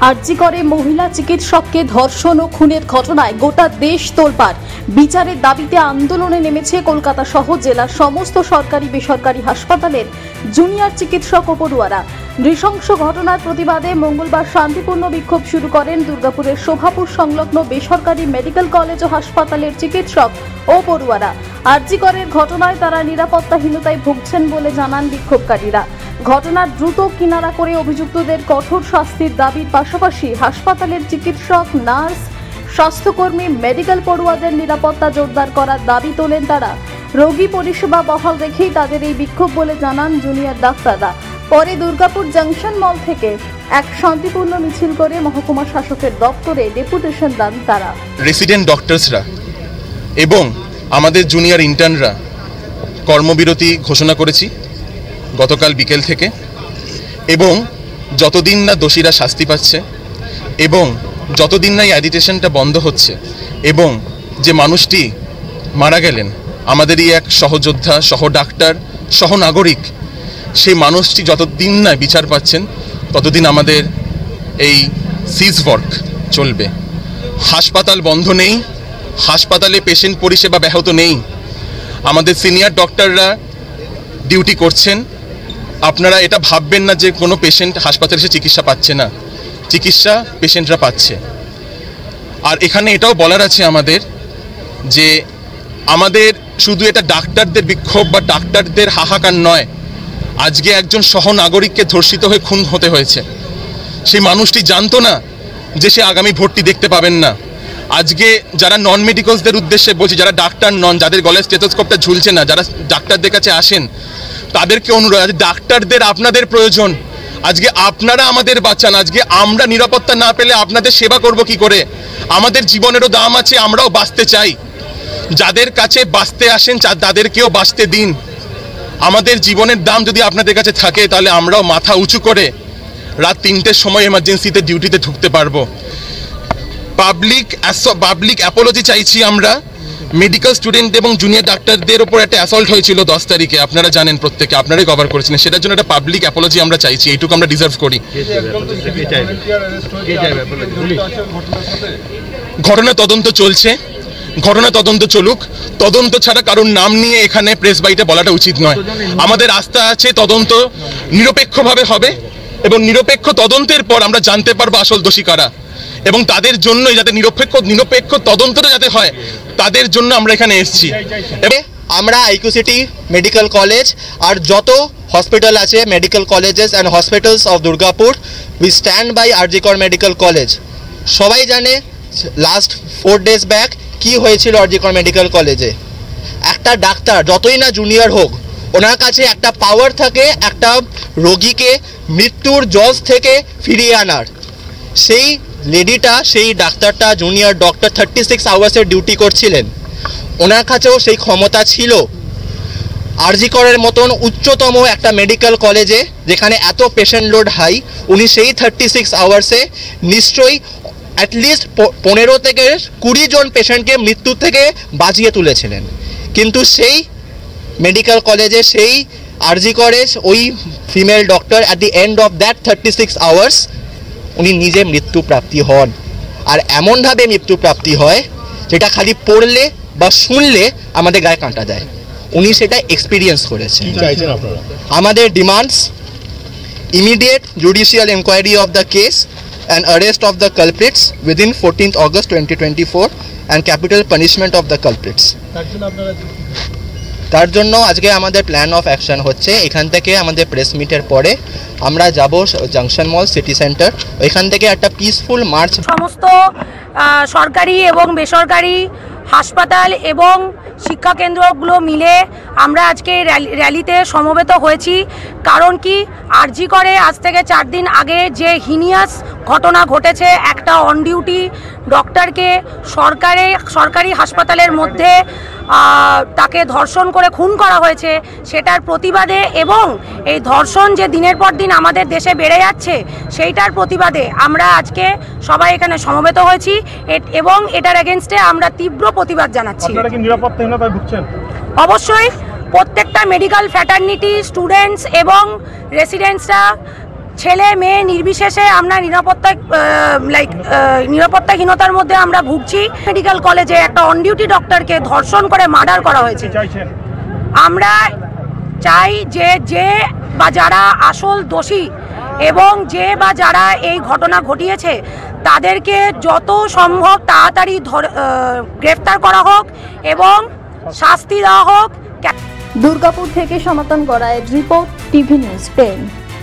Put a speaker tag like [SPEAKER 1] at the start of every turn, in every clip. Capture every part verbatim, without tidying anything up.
[SPEAKER 1] আরজি করে মহিলা চিকিৎসককে ধর্ষণ ও খুনের ঘটনায় গোটা দেশ তোলপাড়। বিচারের দাবিতে আন্দোলনে নেমেছে কলকাতা সহ জেলার সমস্ত সরকারি বেসরকারি হাসপাতালের জুনিয়র চিকিৎসক ও পড়ুয়ারা। নৃশংস ঘটনার প্রতিবাদে মঙ্গলবার শান্তিপূর্ণ বিক্ষোভ শুরু করেন দুর্গাপুরের শোভাপুর সংলগ্ন বেসরকারি মেডিকেল কলেজ ও হাসপাতালের চিকিৎসক ও পড়ুয়ারা। আরজি করের ঘটনায় তারা নিরাপত্তাহীনতায় ভুগছেন বলে জানান বিক্ষোভকারীরা। ঘটনার দ্রুত কিনারা করে অভিযুক্তদের কঠোর শাস্তির দাবির পাশাপাশি হাসপাতালের চিকিৎসক, নার্স, স্বাস্থ্যকর্মী, মেডিকেল পড়ুয়াদের নিরাপত্তা জোরদার করার দাবি তোলেন তারা। রোগী পরিষেবা বহাল রেখেই তাদের এই বিক্ষোভ বলে জানান জুনিয়র ডাক্তাররা। পরে দুর্গাপুর জংশন মল থেকে এক শান্তিপূর্ণ মিছিল করে মহকুমা শাসকের দপ্তরে ডেপুটেশন দেন তারা।
[SPEAKER 2] রেসিডেন্ট ডক্টরসরা এবং আমাদের জুনিয়র ইন্টার্নরা কর্মবিরতি ঘোষণা করেছি গতকাল বিকেল থেকে, এবং যতদিন না দোষীরা শাস্তি পাচ্ছে এবং যতদিন না এই অ্যাজিটেশনটা বন্ধ হচ্ছে এবং যে মানুষটি মারা গেলেন আমাদেরই এক সহযোদ্ধা, সহ ডাক্তার, সহ নাগরিক, সেই মানুষটি যতদিন না বিচার পাচ্ছেন ততদিন আমাদের এই সিজ ওয়ার্ক চলবে। হাসপাতাল বন্ধ নেই, হাসপাতালে পেশেন্ট পরিষেবা ব্যাহত নেই, আমাদের সিনিয়র ডক্টররা ডিউটি করছেন। আপনারা এটা ভাববেন না যে কোনো পেশেন্ট হাসপাতালে এসে চিকিৎসা পাচ্ছে না, চিকিৎসা পেশেন্টরা পাচ্ছে। আর এখানে এটাও বলার আছে আমাদের যে আমাদের শুধু এটা ডাক্তারদের বিক্ষোভ বা ডাক্তারদের হাহাকার নয়, আজকে একজন সহনাগরিককে ধর্ষিত হয়ে খুন হতে হয়েছে। সেই মানুষটি জানতো না যে সে আগামী ভোটটি দেখতে পাবেন না। আজকে যারা নন মেডিকেলসদের উদ্দেশ্যে বলছি, যারা ডাক্তার নন, যাদের গলায় স্টেথোস্কোপটা ঝুলছে না, যারা ডাক্তারদের কাছে আসেন, তাদেরকে অনুরোধ, আজ ডাক্তারদের আপনাদের প্রয়োজন। আজকে আপনারা আমাদের বাঁচান। আজকে আমরা নিরাপত্তা না পেলে আপনাদের সেবা করব কি করে? আমাদের জীবনেরও দাম আছে, আমরাও বাঁচতে চাই। যাদের কাছে বাঁচতে আসেন তাদেরকেও বাঁচতে দিন। আমাদের জীবনের দাম যদি আপনাদের কাছে থাকে তাহলে আমরাও মাথা উঁচু করে রাত তিনটের সময় এমার্জেন্সিতে ডিউটিতে ঢুকতে পারবো। পাবলিক পাবলিক অ্যাপোলজি চাইছি আমরা। মেডিকেল স্টুডেন্ট এবং জুনিয়র ডাক্তারদের ওপর একটা অ্যাসল্ট হয়েছিল দশ তারিখে, আপনারা জানেন, প্রত্যেকে আপনারাই কভার করেছিলেন। সেটার জন্য একটা পাবলিক অ্যাপোলজি আমরা চাইছি, এইটুকু আমরা ডিজার্ভ করি। ঘটনা তদন্ত চলছে, ঘটনা তদন্ত চলুক। তদন্ত ছাড়া কারোর নাম নিয়ে এখানে প্রেস বাইটে বলাটা উচিত নয়। আমাদের আস্থা আছে তদন্ত নিরপেক্ষভাবে হবে এবং নিরপেক্ষ তদন্তের পর আমরা জানতে পারবো আসল দোষী কারা, এবং তাদের জন্যই যাতে নিরপেক্ষ নিরপেক্ষ তদন্তটা যাতে হয় তাদের জন্য আমরা এখানে এসেছি।
[SPEAKER 3] আমরা আইকিউসিটি মেডিকেল কলেজ আর যত হসপিটাল আছে, medical colleges and hospitals of Durgapur, we stand by RG Kar medical college. সবাই জানে লাস্ট ফোর ডেজ ব্যাক কি হয়েছিল আরজি কর মেডিকেল কলেজে। একটা ডাক্তার যতই না জুনিয়র হোক, ওনার কাছে একটা পাওয়ার থাকে একটা রোগীকে মৃত্যুর জজ থেকে ফিরিয়ে আনার। সেই লেডিটা, সেই ডাক্তারটা, জুনিয়র ডক্টর থার্টি সিক্স আওয়ার্সের ডিউটি করছিলেন, ওনার কাছেও সেই ক্ষমতা ছিল। আরজি করের মতন উচ্চতম একটা মেডিকেল কলেজে যেখানে এত পেশেন্ট লোড হাই, উনি সেই থার্টি সিক্স আওয়ার্সে নিশ্চয়ই অ্যাটলিস্ট পনেরো থেকে কুড়ি জন পেশেন্টকে মৃত্যু থেকে বাঁচিয়ে তুলেছিলেন। কিন্তু সেই মেডিকেল কলেজে সেই আরজি করে ওই female doctor at the end of that thirty six hours উনি নিজে মৃত্যুপ্রাপ্তি হন। আর এমনভাবে মৃত্যুপ্রাপ্তি হয় যেটা খালি পড়লে বা শুনলে আমাদের গায়ে কাঁটা দেয়। উনি সেটা এক্সপিরিয়েন্স করেছেন। আমাদের demands immediate judicial inquiry of the case and arrest of the culprits within fourteenth August twenty twenty-four and capital punishment of the culprits. তার জন্য আজকে আমাদের প্ল্যান অফ অ্যাকশন হচ্ছে, এখান থেকে আমাদের প্রেস মিটের পরে আমরা যাব জংশন মল সিটি সেন্টার, ওইখান থেকে একটা পিসফুল মার্চ।
[SPEAKER 4] সমস্ত সরকারি এবং বেসরকারি হাসপাতাল এবং শিক্ষা কেন্দ্রগুলো মিলে আমরা আজকে র্যালিতে সমবেত হয়েছি। কারণ কি, আরজি করে আজ থেকে চার দিন আগে যে হিনিয়াস ঘটনা ঘটেছে, একটা অন ডিউটি ডক্টরকে সরকারে সরকারি হাসপাতালের মধ্যে তাকে ধর্ষণ করে খুন করা হয়েছে, সেটার প্রতিবাদে এবং এই ধর্ষণ যে দিনের পর দিন আমাদের দেশে বেড়ে যাচ্ছে সেইটার প্রতিবাদে আমরা আজকে সবাই এখানে সমবেত হয়েছি এবং এটার এগেনস্টে আমরা তীব্র প্রতিবাদ জানাচ্ছি।
[SPEAKER 5] আপনারা কি নিরাপত্তাহীনতায় ভুগছেন?
[SPEAKER 4] অবশ্যই প্রত্যেকটা মেডিকেল ফ্র্যাটার্নিটি, স্টুডেন্টস এবং রেসিডেন্টসরা ছেলে মেয়ে নির্বিশেষে আমরা নিরাপত্তা লাইক নিরাপত্তাহীনতার মধ্যে আমরা ভুগছি। মেডিকেল কলেজে একটা অন ডিউটি ডক্টরকে ধর্ষণ করে মার্ডার করা হয়েছে। আমরা চাই যে যে বা যারা আসল দোষী এবং যে বা যারা এই ঘটনা ঘটিয়েছে তাদেরকে যত সম্ভব তাড়াতাড়ি গ্রেফতার করা হোক এবং শাস্তি দেওয়া হোক।
[SPEAKER 1] দুর্গাপুর থেকে সনাতন গড়াইয়ের রিপোর্ট, টিভি নিউজ টেন।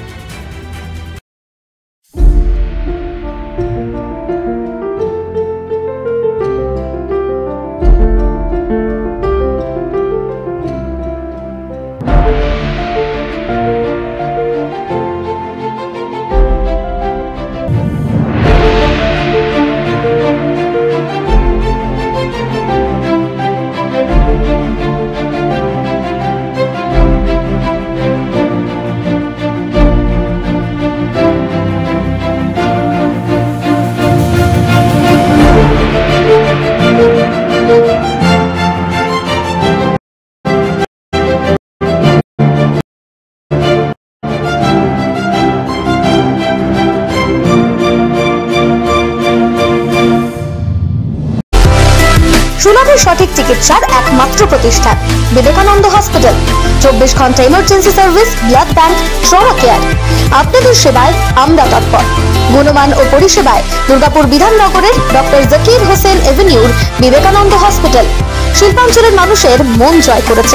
[SPEAKER 5] সুলভে সঠিক চিকিৎসার একমাত্র প্রতিষ্ঠান বিবেকানন্দ হসপিটাল। চব্বিশ ঘন্টা emergency service, blood bank, trauma care. আপনাদের সেবায় আমরা তৎপর। গুণমান ও পরিষেবায় দুর্গাপুর বিধাননগরের ডক্টর জাকির হোসেন এভিনিউর বিবেকানন্দ হসপিটাল শিল্পাঞ্চলের মানুষের মন জয় করেছে।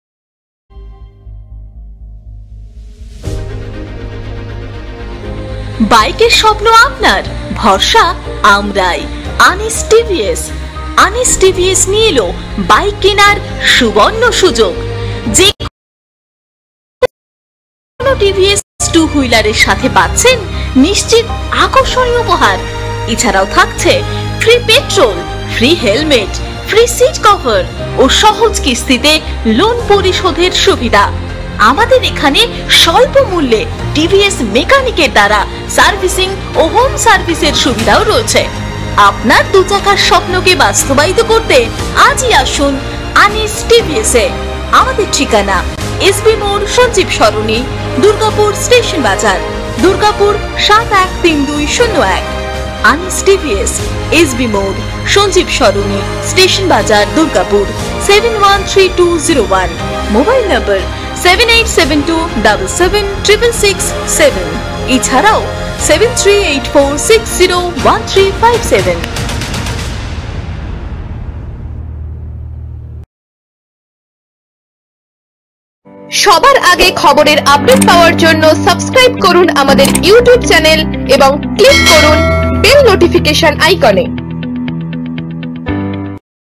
[SPEAKER 6] বাইকের স্বপ্ন আপনার, ভরসা আমরাই। আনিস টিভিএস। আনিস টিভিএস নিয়ে এলো বাইক কেনার সুবর্ণ সুযোগ। যে টিভিএস টু হুইলারের সাথে পাচ্ছেন নিশ্চিত আকর্ষণীয় উপহার। এছাড়াও থাকছে free petrol, free helmet, free seat cover ও সহজ কিস্তিতে লোন পরিশোধের সুবিধা। আমাদের এখানে স্বল্প মূল্যে টিভিএস মেকানিকের দ্বারা সার্ভিসিং ও হোম সার্ভিসের সুবিধাও রয়েছে। আপনার দু চাকার স্বপ্নকে বাস্তবায়িত করতে আজই আসুন আনিস টিভিএস এ। আমাদের ঠিকানা এসবি মোড়, সঞ্জীব সরণি, দুর্গাপুর স্টেশন বাজার, দুর্গাপুর সাত এক তিন দুই শূন্য এক। আনিস টিভিএস, এসবি মোড়, Sanjeev Sarani, station Bazar, Durgapur seven one three two zero one. Mobile number seven eight seven two double seven triple six seven. এছাড়াও seven three eight four six zero one three five seven.
[SPEAKER 7] সবার আগে খবরের আপডেট পাওয়ার জন্য subscribe করুন আমাদের YouTube channel এবং click করুন বেল নোটিফিকেশন আইকনে।